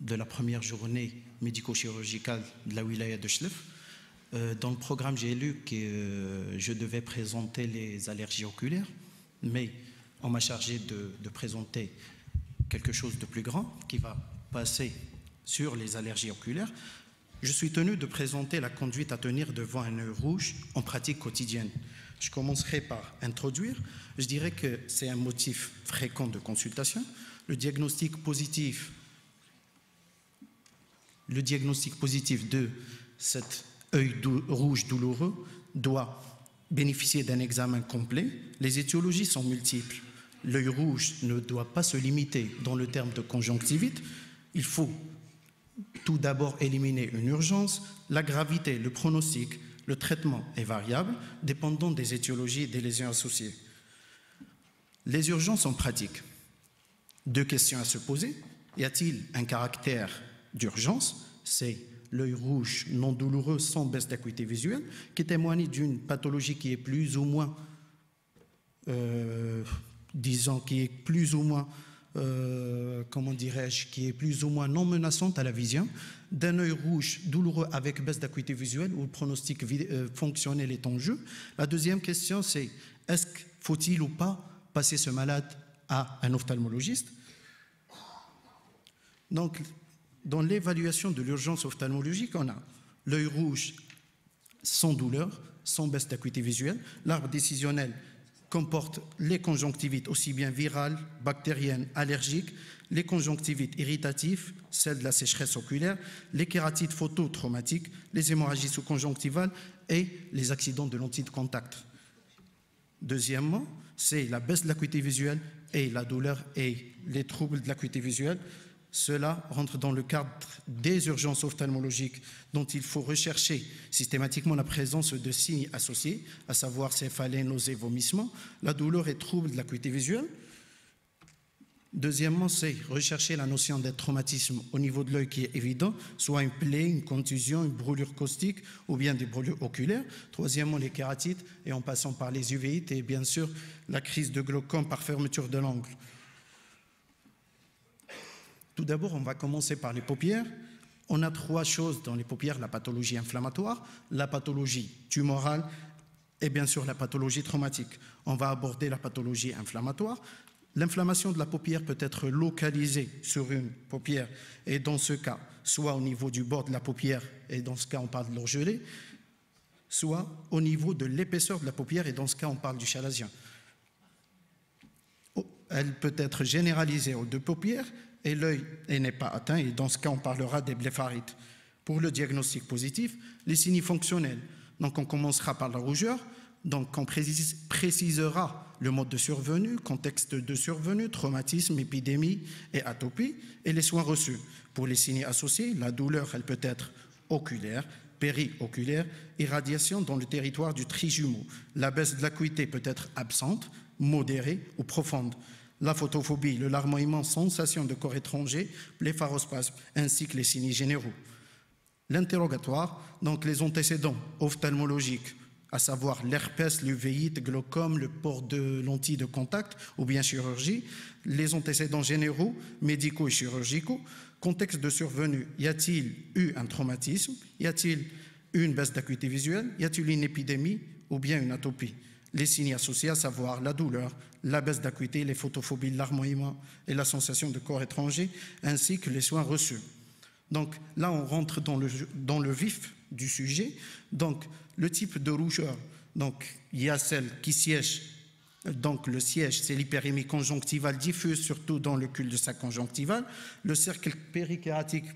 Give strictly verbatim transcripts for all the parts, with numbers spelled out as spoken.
de la première journée médico-chirurgicale de la wilaya de Chlef. Euh, dans le programme, j'ai lu que euh, je devais présenter les allergies oculaires, mais on m'a chargé de, de présenter quelque chose de plus grand qui va passer sur les allergies oculaires. Je suis tenu de présenter la conduite à tenir devant un œil rouge en pratique quotidienne. Je commencerai par introduire. Je dirais que c'est un motif fréquent de consultation. Le diagnostic positif, le diagnostic positif de cet œil dou- rouge douloureux doit bénéficier d'un examen complet. Les étiologies sont multiples. L'œil rouge ne doit pas se limiter dans le terme de conjonctivite. Il faut tout d'abord éliminer une urgence. La gravité, le pronostic, le traitement est variable, dépendant des étiologies et des lésions associées. Les urgences sont pratiques. Deux questions à se poser. Y a-t-il un caractère d'urgence? C'est l'œil rouge non douloureux sans baisse d'acuité visuelle, qui témoigne d'une pathologie qui est plus ou moins, euh, disons, qui est plus ou moins, euh, comment dirais-je, qui est plus ou moins non menaçante à la vision, d'un œil rouge douloureux avec baisse d'acuité visuelle où le pronostic euh, fonctionnel est en jeu. La deuxième question, c'est est-ce qu'il faut-il ou pas passer ce malade à un ophtalmologiste? Donc, dans l'évaluation de l'urgence ophtalmologique, on a l'œil rouge sans douleur, sans baisse d'acuité visuelle. L'arbre décisionnel comporte les conjonctivites aussi bien virales, bactériennes, allergiques, les conjonctivites irritatives, celles de la sécheresse oculaire, les kératites phototraumatiques, les hémorragies sous-conjonctivales et les accidents de lentilles de contact. Deuxièmement, c'est la baisse de l'acuité visuelle et la douleur et les troubles de l'acuité visuelle. Cela rentre dans le cadre des urgences ophtalmologiques dont il faut rechercher systématiquement la présence de signes associés, à savoir céphalée, nausées, vomissements, la douleur et troubles de l'acuité visuelle. Deuxièmement, c'est rechercher la notion d'un traumatisme au niveau de l'œil qui est évident, soit une plaie, une contusion, une brûlure caustique ou bien des brûlures oculaires. Troisièmement, les kératites et en passant par les uvéites et bien sûr la crise de glaucome par fermeture de l'angle. Tout d'abord, on va commencer par les paupières. On a trois choses dans les paupières, la pathologie inflammatoire, la pathologie tumorale et bien sûr la pathologie traumatique. On va aborder la pathologie inflammatoire. L'inflammation de la paupière peut être localisée sur une paupière et dans ce cas, soit au niveau du bord de la paupière et dans ce cas on parle de l'orgelet, soit au niveau de l'épaisseur de la paupière et dans ce cas on parle du chalazien. Elle peut être généralisée aux deux paupières et l'œil n'est pas atteint, et dans ce cas, on parlera des bléphaриtes. Pour le diagnostic positif, les signes fonctionnels. Donc, on commencera par la rougeur, donc on précise, précisera le mode de survenue, contexte de survenue, traumatisme, épidémie et atopie, et les soins reçus. Pour les signes associés, la douleur, elle peut être oculaire, périoculaire, irradiation dans le territoire du trijumeau. La baisse de l'acuité peut être absente, modérée ou profonde. La photophobie, le larmoiement, sensation de corps étranger, blépharospasme, ainsi que les signes généraux. L'interrogatoire, donc les antécédents ophtalmologiques, à savoir l'herpès, l'uvéite, glaucome, le port de lentilles de contact ou bien chirurgie, les antécédents généraux, médicaux et chirurgicaux, contexte de survenue, y a-t-il eu un traumatisme, y a-t-il eu une baisse d'acuité visuelle, y a-t-il une épidémie ou bien une atopie? Les signes associés, à savoir la douleur, la baisse d'acuité, les photophobies, l'armoiement et la sensation de corps étranger, ainsi que les soins reçus. Donc là, on rentre dans le, dans le vif du sujet. Donc le type de rougeur, donc il y a celle qui siège, donc le siège, c'est l'hyperémie conjonctivale diffuse, surtout dans le cul-de-sac conjonctival. Le cercle périkératique,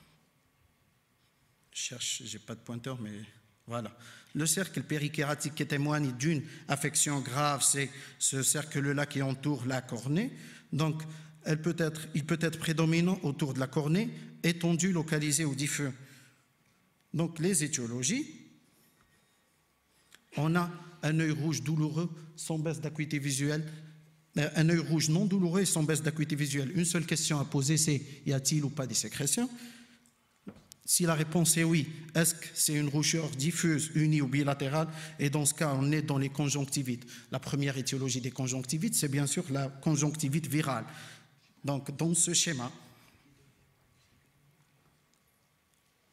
je cherche, j'ai pas de pointeur, mais voilà. Le cercle périkératique qui témoigne d'une affection grave, c'est ce cercle-là qui entoure la cornée. Donc, elle peut être, il peut être prédominant autour de la cornée, étendu, localisé ou diffus. Donc, les étiologies, on a un œil rouge douloureux sans baisse d'acuité visuelle, un œil rouge non douloureux et sans baisse d'acuité visuelle. Une seule question à poser, c'est y a-t-il ou pas des sécrétions? Si la réponse est oui, est-ce que c'est une rougeur diffuse, unie ou bilatérale? Et dans ce cas, on est dans les conjonctivites. La première étiologie des conjonctivites, c'est bien sûr la conjonctivite virale. Donc, dans ce schéma,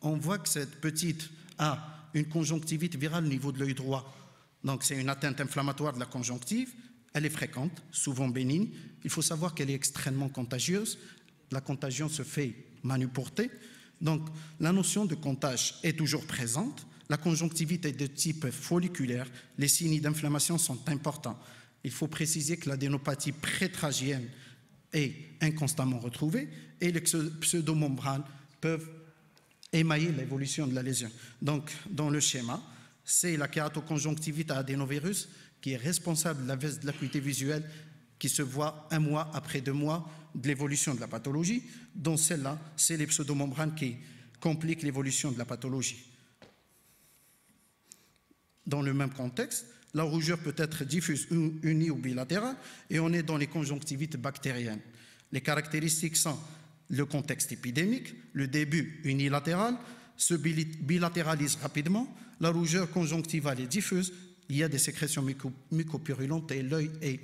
on voit que cette petite a une conjonctivite virale au niveau de l'œil droit. Donc c'est une atteinte inflammatoire de la conjonctive. Elle est fréquente, souvent bénigne. Il faut savoir qu'elle est extrêmement contagieuse. La contagion se fait manuporter. Donc la notion de contage est toujours présente. La conjonctivite est de type folliculaire. Les signes d'inflammation sont importants. Il faut préciser que l'adénopathie prétragienne est inconstamment retrouvée et les pseudomembranes peuvent émailler l'évolution de la lésion. Donc, dans le schéma, c'est la kératoconjonctivite à adénovirus qui est responsable de la baisse de l'acuité visuelle qui se voit un mois après deux mois de l'évolution de la pathologie. Dans celle-là, c'est les pseudomembranes qui compliquent l'évolution de la pathologie. Dans le même contexte, la rougeur peut être diffuse, unie ou bilatérale, et on est dans les conjonctivites bactériennes. Les caractéristiques sont le contexte épidémique, le début unilatéral, se bilatéralise rapidement, la rougeur conjonctivale est diffuse, il y a des sécrétions muco mucopurulentes et l'œil est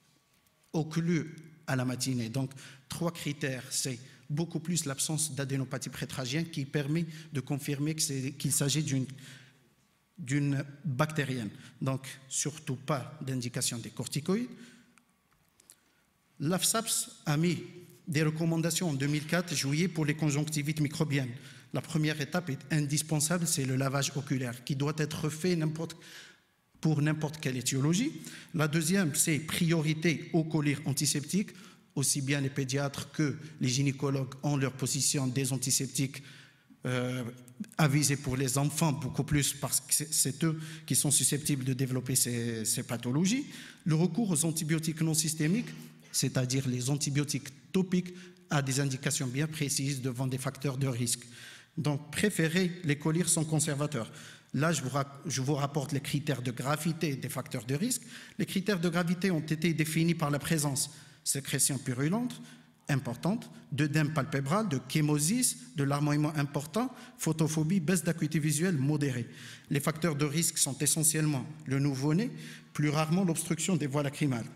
occlu à la matinée. Donc, trois critères, c'est beaucoup plus l'absence d'adénopathie prétragienne qui permet de confirmer qu'il s'agit d'une d'une bactérienne. Donc, surtout pas d'indication des corticoïdes. L'A F S A P S a mis des recommandations en deux mille quatre, juillet, pour les conjonctivites microbiennes. La première étape est indispensable, c'est le lavage oculaire, qui doit être fait n'importe, pour n'importe quelle étiologie. La deuxième, c'est priorité au collyre antiseptique. Aussi bien les pédiatres que les gynécologues ont leur position des antiseptiques Euh, avisé pour les enfants beaucoup plus parce que c'est eux qui sont susceptibles de développer ces, ces pathologies. Le recours aux antibiotiques non systémiques, c'est-à-dire les antibiotiques topiques, a des indications bien précises devant des facteurs de risque. Donc, préférez les collyres sans conservateurs. Là, je vous, je vous rapporte les critères de gravité des facteurs de risque. Les critères de gravité ont été définis par la présence sécrétion purulente, importante, d'œdème palpébral, de chémosis, de larmoiement important, photophobie, baisse d'acuité visuelle modérée. Les facteurs de risque sont essentiellement le nouveau-né, plus rarement l'obstruction des voies lacrymales.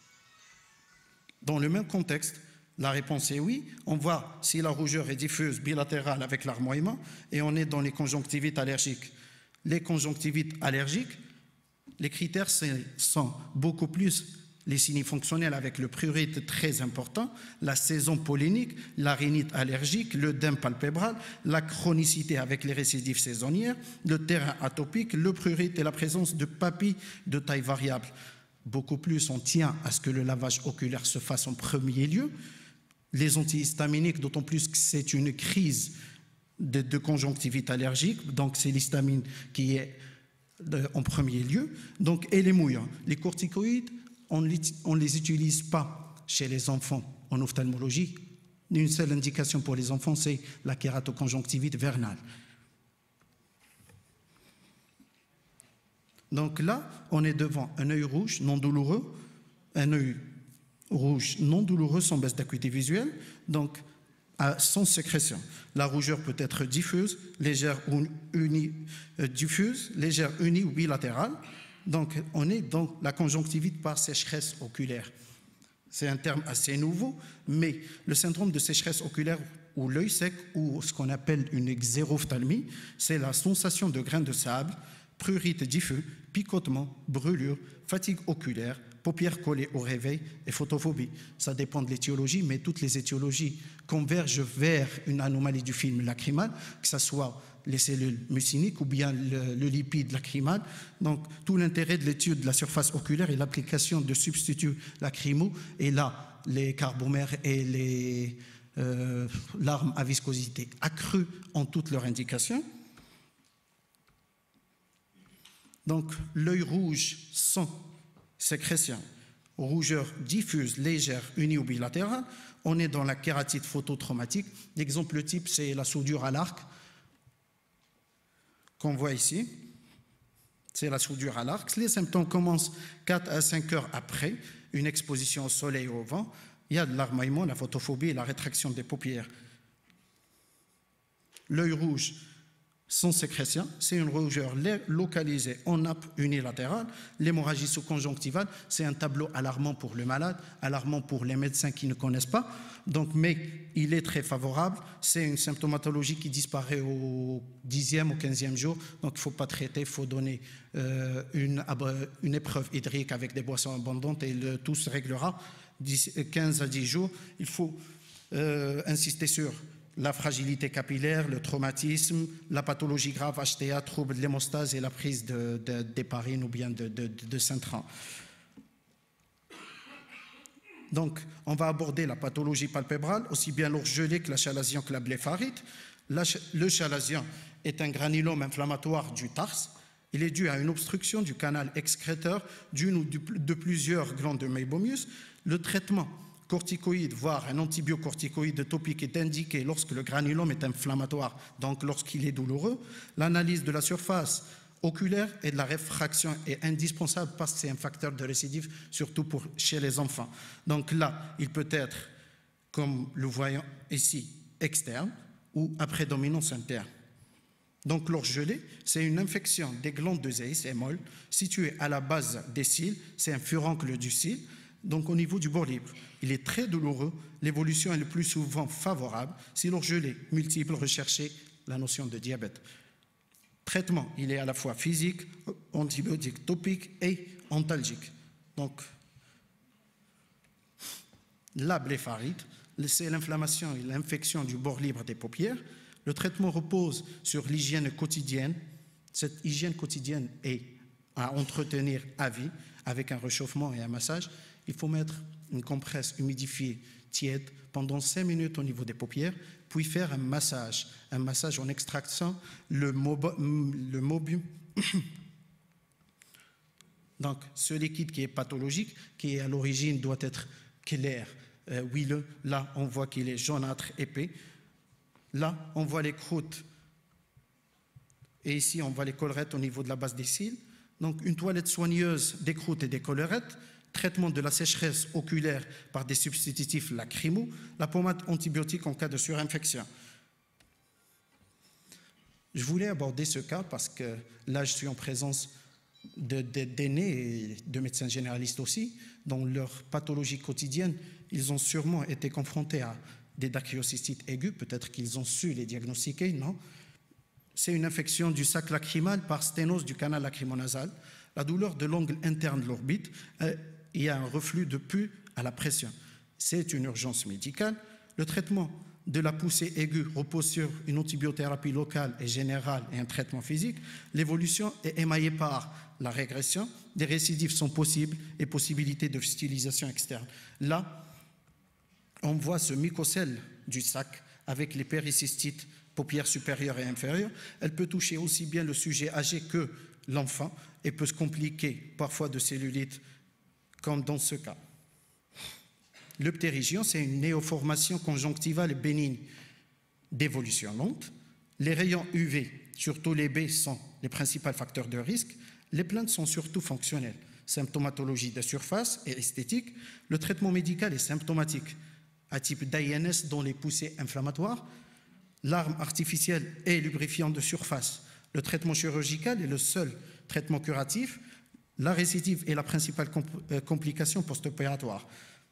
Dans le même contexte, la réponse est oui. On voit si la rougeur est diffuse, bilatérale avec larmoiement, et on est dans les conjonctivites allergiques. Les conjonctivites allergiques, les critères sont beaucoup plus les signes fonctionnels avec le prurite très important, la saison pollinique, la rhinite allergique, l'œdème palpébral, la chronicité avec les récidives saisonnières, le terrain atopique, le prurite et la présence de papilles de taille variable. Beaucoup plus, on tient à ce que le lavage oculaire se fasse en premier lieu. Les antihistaminiques, d'autant plus que c'est une crise de, de conjonctivite allergique, donc c'est l'histamine qui est de, en premier lieu. Donc, et les mouillants. Les corticoïdes, on ne les utilise pas chez les enfants en ophtalmologie. Une seule indication pour les enfants, c'est la kératoconjonctivite vernale. Donc là, on est devant un œil rouge non douloureux, un œil rouge non douloureux sans baisse d'acuité visuelle, donc sans sécrétion. La rougeur peut être diffuse, légère ou unie, euh, diffuse, légère, unie ou bilatérale. Donc, on est dans la conjonctivite par sécheresse oculaire. C'est un terme assez nouveau, mais le syndrome de sécheresse oculaire ou l'œil sec ou ce qu'on appelle une xérophthalmie, c'est la sensation de grains de sable, prurite diffus, picotement, brûlure, fatigue oculaire, paupières collées au réveil et photophobie. Ça dépend de l'étiologie, mais toutes les étiologies convergent vers une anomalie du film lacrymal, que ce soit les cellules muciniques ou bien le, le lipide lacrymal. Donc, tout l'intérêt de l'étude de la surface oculaire est l'application de substituts lacrymaux. Et là, les carbomères et les euh, larmes à viscosité accrue ont toutes leurs indications. Donc, l'œil rouge sans sécrétion, rougeur diffuse, légère, unie ou bilatérale. On est dans la kératite phototraumatique. L'exemple type, c'est la soudure à l'arc qu'on voit ici. C'est la soudure à l'arc. Les symptômes commencent quatre à cinq heures après une exposition au soleil ou au vent. Il y a de larmoiement, la photophobie et la rétraction des paupières. L'œil rouge sans sécrétion, c'est une rougeur localisée en nappe unilatérale. L'hémorragie sous-conjonctivale, c'est un tableau alarmant pour le malade, alarmant pour les médecins qui ne connaissent pas. Donc, mais il est très favorable. C'est une symptomatologie qui disparaît au dixième ou quinzième jour. Donc, il ne faut pas traiter, il faut donner euh, une, une épreuve hydrique avec des boissons abondantes et le, tout se réglera. quinze à dix jours, il faut euh, insister sur la fragilité capillaire, le traumatisme, la pathologie grave H T A, trouble de l'hémostase et la prise de, de, d'héparine ou bien de, de, de Syntran. Donc, on va aborder la pathologie palpébrale, aussi bien l'orgelé que la chalazion que la blépharite. La, le chalazion est un granulome inflammatoire du tarse. Il est dû à une obstruction du canal excréteur d'une ou de plusieurs glandes de Meibomius. Le traitement corticoïde, voire un antibiocorticoïde topique est indiqué lorsque le granulome est inflammatoire, donc lorsqu'il est douloureux. L'analyse de la surface oculaire et de la réfraction est indispensable parce que c'est un facteur de récidive, surtout pour, chez les enfants. Donc là, il peut être, comme le voyons ici, externe ou à prédominance interne. Donc l'orgelé, c'est une infection des glandes de Zeiss et molle située à la base des cils, c'est un furoncle du cil. Donc au niveau du bord libre, il est très douloureux, l'évolution est le plus souvent favorable. Si l'orgelé multiple, recherchez la notion de diabète. Traitement, il est à la fois physique, antibiotique topique et antalgique. Donc la blépharite, c'est l'inflammation et l'infection du bord libre des paupières. Le traitement repose sur l'hygiène quotidienne. Cette hygiène quotidienne est à entretenir à vie avec un réchauffement et un massage. Il faut mettre une compresse humidifiée tiède pendant cinq minutes au niveau des paupières, puis faire un massage, un massage en extraction le, mobo, le mobium. Donc, ce liquide qui est pathologique, qui est à l'origine doit être clair, euh, huileux. Là, on voit qu'il est jaunâtre, épais. Là, on voit les croûtes. Et ici, on voit les collerettes au niveau de la base des cils. Donc, une toilette soigneuse des croûtes et des collerettes. Traitement de la sécheresse oculaire par des substitutifs lacrymaux, la pommade antibiotique en cas de surinfection. Je voulais aborder ce cas parce que là, je suis en présence d'aînés et de médecins généralistes aussi. Dans leur pathologie quotidienne, ils ont sûrement été confrontés à des dacryocystites aigus, peut-être qu'ils ont su les diagnostiquer, non? C'est une infection du sac lacrymal par sténose du canal lacrymonasal, la douleur de l'angle interne de l'orbite, euh, il y a un reflux de pus à la pression. C'est une urgence médicale. Le traitement de la poussée aiguë repose sur une antibiothérapie locale et générale et un traitement physique. L'évolution est émaillée par la régression. Des récidives sont possibles et possibilités de fustilisation externe. Là, on voit ce mycocèle du sac avec les péricystites, paupières supérieures et inférieures. Elle peut toucher aussi bien le sujet âgé que l'enfant et peut se compliquer parfois de cellulite, comme dans ce cas. Le ptérygion, c'est une néoformation conjonctivale bénigne d'évolution lente. Les rayons U V, surtout les B, sont les principaux facteurs de risque. Les plaintes sont surtout fonctionnelles. Symptomatologie de surface et esthétique. Le traitement médical est symptomatique, à type d'A I N S dans les poussées inflammatoires. L'arme artificielle est lubrifiant de surface. Le traitement chirurgical est le seul traitement curatif. La récidive est la principale compl- complication post-opératoire.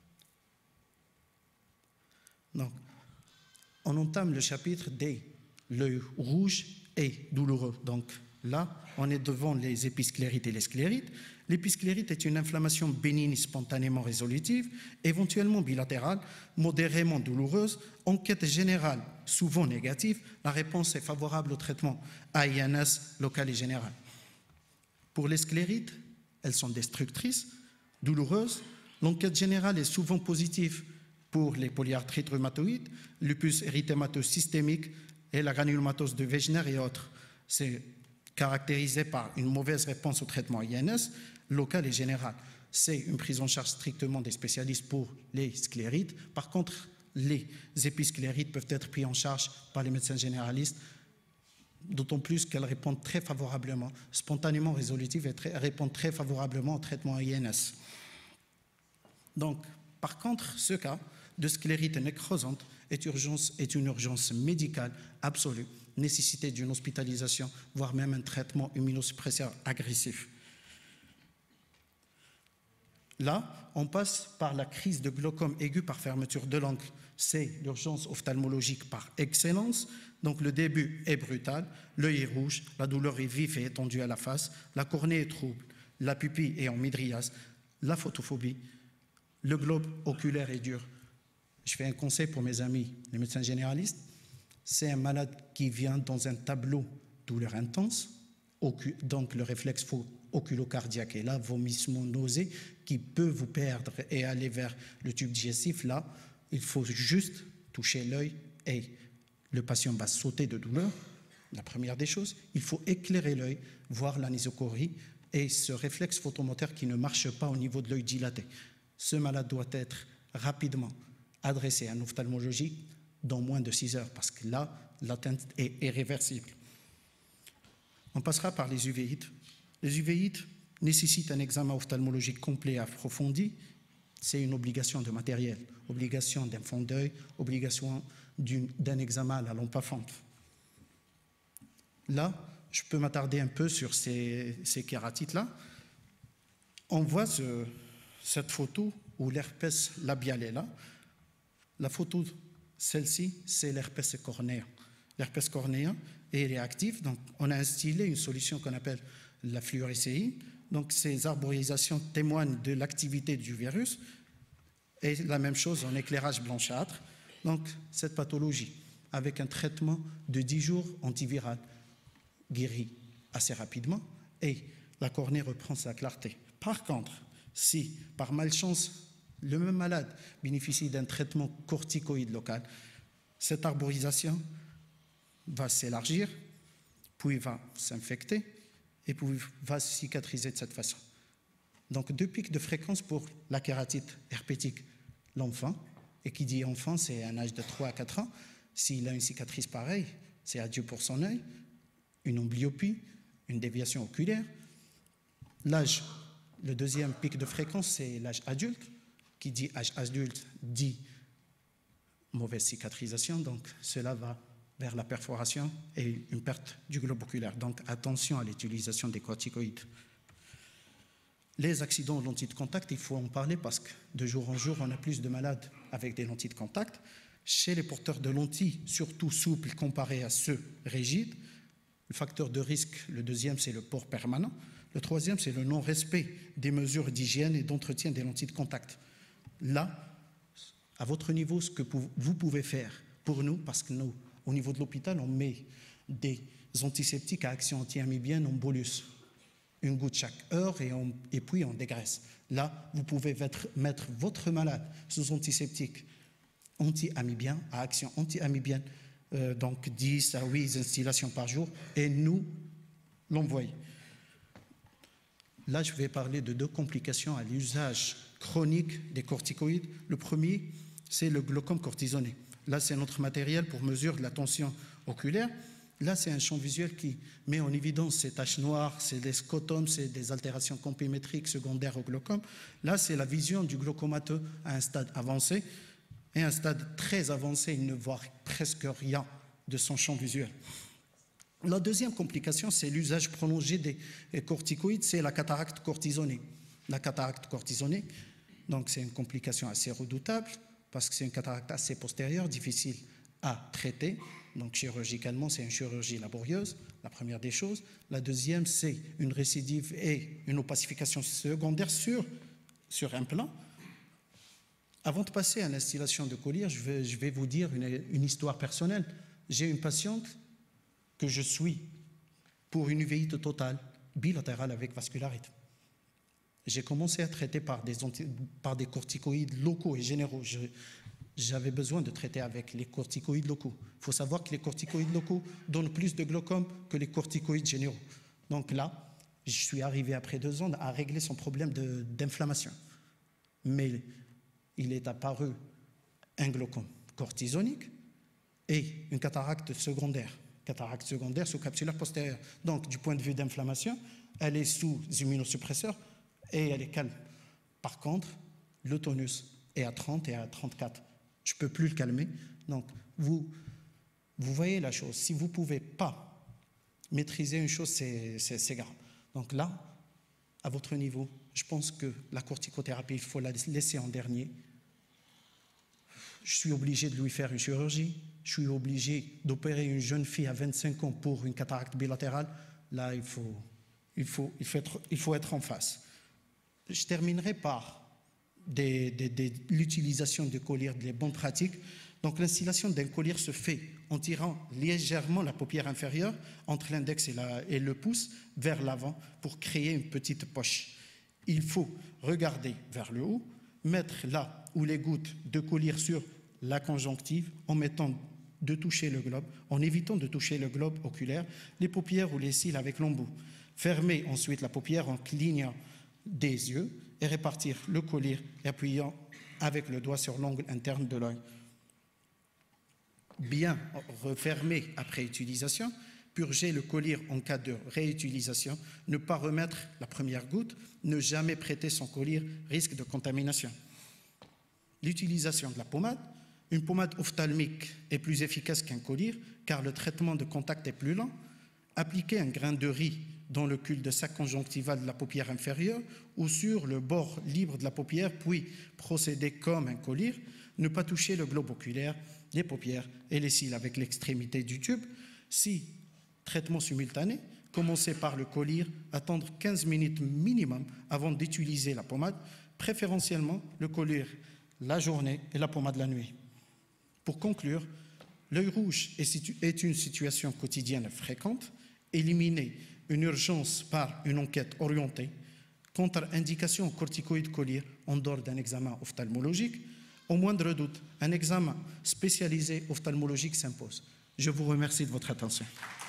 Donc, on entame le chapitre des l'œil rouge et douloureux. Donc là, on est devant les épisclérites et les sclérites. L'épisclérite est une inflammation bénigne spontanément résolutive, éventuellement bilatérale, modérément douloureuse, enquête générale souvent négative. La réponse est favorable au traitement A I N S local et général. Pour les sclérites, elles sont destructrices, douloureuses. L'enquête générale est souvent positive pour les polyarthrites rhumatoïdes, lupus érythémateux systémique et la granulomatose de Wegener et autres. C'est caractérisé par une mauvaise réponse au traitement I N S, local et général. C'est une prise en charge strictement des spécialistes pour les sclérites. Par contre, les épisclérites peuvent être pris en charge par les médecins généralistes, d'autant plus qu'elles répondent très favorablement, spontanément résolutives et très, répondent très favorablement au traitement I N S. Donc, par contre, ce cas, de sclérite nécrosante est, urgence, est une urgence médicale absolue, nécessité d'une hospitalisation, voire même un traitement immunosuppresseur agressif. Là, on passe par la crise de glaucome aigu par fermeture de l'angle. C'est l'urgence ophtalmologique par excellence. Donc le début est brutal, l'œil est rouge, la douleur est vive et étendue à la face, la cornée est trouble, la pupille est en mydriase, la photophobie, le globe oculaire est dur. Je fais un conseil pour mes amis, les médecins généralistes. C'est un malade qui vient dans un tableau douleur intense, donc le réflexe oculocardiaque est là, vomissement, nausée, qui peut vous perdre et aller vers le tube digestif. Là, il faut juste toucher l'œil et le patient va sauter de douleur. La première des choses, il faut éclairer l'œil, voir l'anisocorie et ce réflexe photomoteur qui ne marche pas au niveau de l'œil dilaté. Ce malade doit être rapidement adressé à un ophtalmologiste dans moins de six heures parce que là, l'atteinte est irréversible. On passera par les uvéites. Les uvéites nécessitent un examen ophtalmologique complet et approfondi. C'est une obligation de matériel, obligation d'un fond d'œil, obligation d'un examen à la lampe à fente. Là, je peux m'attarder un peu sur ces, ces kératites-là. On voit ce, cette photo où l'herpès labial est là. La photo, celle-ci, c'est l'herpès cornéen. L'herpès cornéen est réactif, donc on a instillé une solution qu'on appelle la fluorescéine. Donc ces arborisations témoignent de l'activité du virus. Et la même chose en éclairage blanchâtre. Donc cette pathologie, avec un traitement de dix jours antiviral, guérit assez rapidement et la cornée reprend sa clarté. Par contre, si par malchance le même malade bénéficie d'un traitement corticoïde local, cette arborisation va s'élargir, puis va s'infecter et puis va cicatriser de cette façon. Donc deux pics de fréquence pour la kératite herpétique, l'enfant, et qui dit enfant, c'est un âge de trois à quatre ans. S'il a une cicatrice pareille, c'est adieu pour son œil, une amblyopie, une déviation oculaire. L'âge, le deuxième pic de fréquence, c'est l'âge adulte. Qui dit âge adulte dit mauvaise cicatrisation, donc cela va vers la perforation et une perte du globe oculaire. Donc attention à l'utilisation des corticoïdes. Les accidents aux lentilles de contact, il faut en parler parce que de jour en jour, on a plus de malades avec des lentilles de contact. Chez les porteurs de lentilles, surtout souples comparés à ceux rigides, le facteur de risque, le deuxième, c'est le port permanent. Le troisième, c'est le non-respect des mesures d'hygiène et d'entretien des lentilles de contact. Là, à votre niveau, ce que vous pouvez faire pour nous, parce que nous, au niveau de l'hôpital, on met des antiseptiques à action anti-amibienne en bolus, une goutte chaque heure et, on, et puis on dégraisse. Là, vous pouvez mettre, mettre votre malade sous antiseptique anti-amibien à action anti-amibienne, euh, donc dix à huit instillations par jour, et nous l'envoyer. Là, je vais parler de deux complications à l'usage chronique des corticoïdes. Le premier, c'est le glaucome cortisonné. Là, c'est notre matériel pour mesurer la tension oculaire. Là, c'est un champ visuel qui met en évidence ces taches noires, c'est des scotomes, c'est des altérations compémétriques secondaires au glaucome. Là, c'est la vision du glaucomateux à un stade avancé. Et à un stade très avancé, il ne voit presque rien de son champ visuel. La deuxième complication, c'est l'usage prolongé des corticoïdes, c'est la cataracte cortisonnée. La cataracte cortisonnée, donc c'est une complication assez redoutable parce que c'est une cataracte assez postérieure, difficile à traiter. Donc chirurgicalement, c'est une chirurgie laborieuse, la première des choses. La deuxième, c'est une récidive et une opacification secondaire sur, sur un plan. Avant de passer à l'instillation de collyre, je vais, je vais vous dire une, une histoire personnelle. J'ai une patiente que je suis pour une uvéite totale, bilatérale avec vascularite. J'ai commencé à traiter par des, anti, par des corticoïdes locaux et généraux. Je, j'avais besoin de traiter avec les corticoïdes locaux. Il faut savoir que les corticoïdes locaux donnent plus de glaucome que les corticoïdes généraux. Donc là, je suis arrivé après deux ans à régler son problème de, d'inflammation. Mais il est apparu un glaucome cortisonique et une cataracte secondaire. Cataracte secondaire sous-capsulaire postérieure. Donc, du point de vue d'inflammation, elle est sous immunosuppresseur et elle est calme. Par contre, le tonus est à trente et à trente-quatre. je ne peux plus le calmer. Donc, vous, vous voyez la chose. Si vous ne pouvez pas maîtriser une chose, c'est grave. Donc là, à votre niveau, je pense que la corticothérapie, il faut la laisser en dernier. Je suis obligé de lui faire une chirurgie. Je suis obligé d'opérer une jeune fille à vingt-cinq ans pour une cataracte bilatérale. Là, il faut, il faut, il faut, être, il faut être en face. Je terminerai par l'utilisation de collyre, des bonnes pratiques. Donc l'instillation d'un collyre se fait en tirant légèrement la paupière inférieure entre l'index et, et le pouce vers l'avant pour créer une petite poche. Il faut regarder vers le haut, mettre là où les gouttes de collyre sur la conjonctive en mettant de toucher le globe, en évitant de toucher le globe oculaire, les paupières ou les cils avec l'embout. Fermer ensuite la paupière en clignant des yeux et répartir le collyre et appuyant avec le doigt sur l'angle interne de l'œil. Bien refermer après utilisation, purger le collyre en cas de réutilisation, ne pas remettre la première goutte, ne jamais prêter son collyre, risque de contamination. L'utilisation de la pommade. Une pommade ophtalmique est plus efficace qu'un collyre car le traitement de contact est plus lent. Appliquer un grain de riz dans le cul-de-sac conjonctival de la paupière inférieure ou sur le bord libre de la paupière, puis procéder comme un collyre. Ne pas toucher le globe oculaire, les paupières et les cils avec l'extrémité du tube. Si traitement simultané, commencer par le collyre, attendre quinze minutes minimum avant d'utiliser la pommade, préférentiellement le collyre la journée et la pommade la nuit. Pour conclure, l'œil rouge est une situation quotidienne fréquente. Éliminer une urgence par une enquête orientée, contre-indication aux corticoïdes collyre en dehors d'un examen ophtalmologique. Au moindre doute, un examen spécialisé ophtalmologique s'impose. Je vous remercie de votre attention.